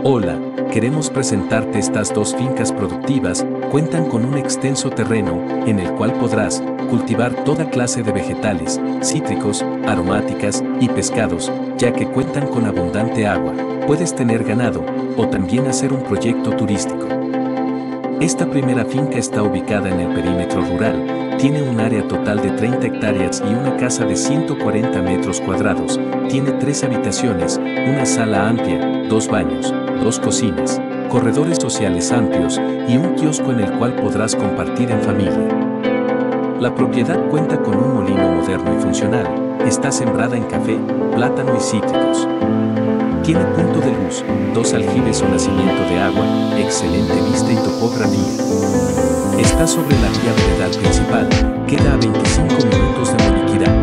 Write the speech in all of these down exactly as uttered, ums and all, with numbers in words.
Hola, queremos presentarte estas dos fincas productivas. Cuentan con un extenso terreno en el cual podrás cultivar toda clase de vegetales, cítricos, aromáticas y pescados, ya que cuentan con abundante agua. Puedes tener ganado o también hacer un proyecto turístico. Esta primera finca está ubicada en el perímetro rural, tiene un área total de treinta hectáreas y una casa de ciento cuarenta metros cuadrados, tiene tres habitaciones, una sala amplia, dos baños, dos cocinas, corredores sociales amplios y un kiosco en el cual podrás compartir en familia. La propiedad cuenta con un molino moderno y funcional, está sembrada en café, plátano y cítricos. Tiene punto de luz, dos aljibes o nacimiento de agua, excelente vista y topografía. Está sobre la vía veredal principal, queda a veinticinco minutos de Moriquirá.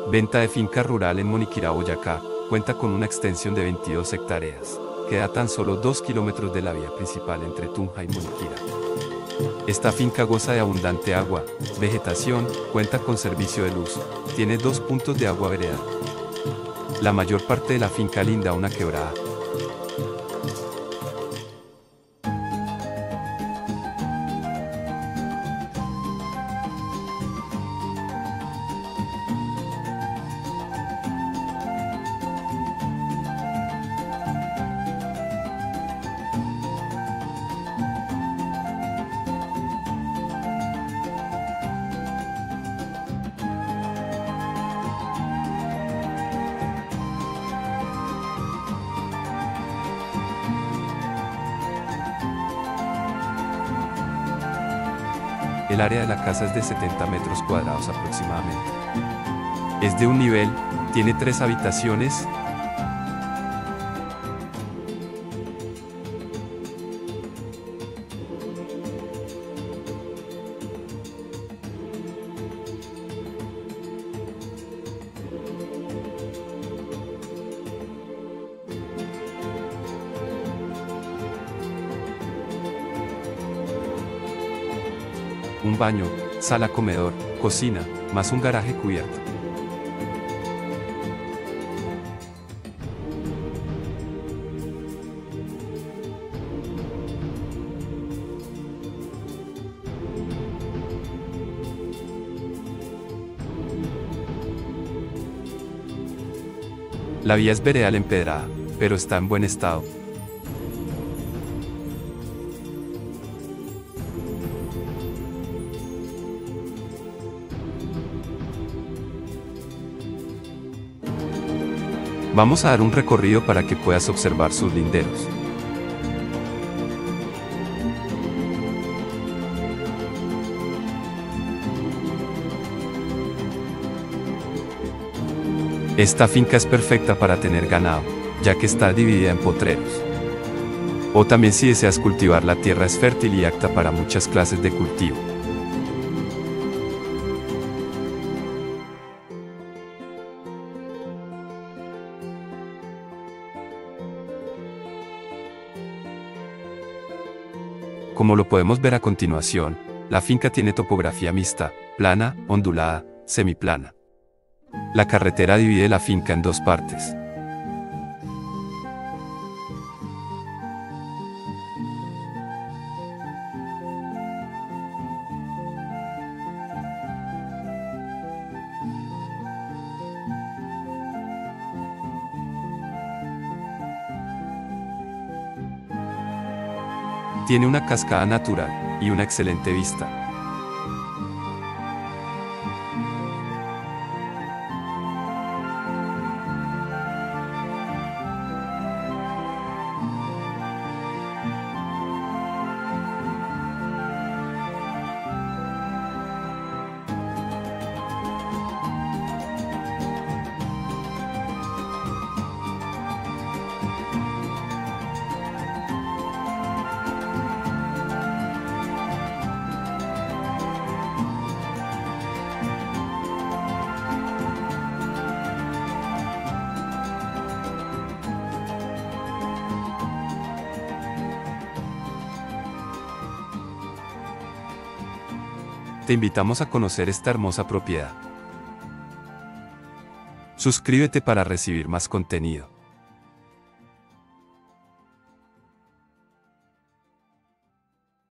Venta de finca rural en Moniquirá, Boyacá, cuenta con una extensión de veintidós hectáreas. Queda a tan solo dos kilómetros de la vía principal entre Tunja y Moniquirá. Esta finca goza de abundante agua, vegetación, cuenta con servicio de luz, tiene dos puntos de agua veredal. La mayor parte de la finca linda a una quebrada. El área de la casa es de setenta metros cuadrados aproximadamente. Es de un nivel, tiene tres habitaciones. Un baño, sala comedor, cocina, más un garaje cubierto. La vía es veredal empedrada, pero está en buen estado. Vamos a dar un recorrido para que puedas observar sus linderos. Esta finca es perfecta para tener ganado, ya que está dividida en potreros. O también si deseas cultivar, la tierra es fértil y apta para muchas clases de cultivo. Como lo podemos ver a continuación, la finca tiene topografía mixta, plana, ondulada, semiplana. La carretera divide la finca en dos partes. Tiene una cascada natural y una excelente vista. Te invitamos a conocer esta hermosa propiedad. Suscríbete para recibir más contenido.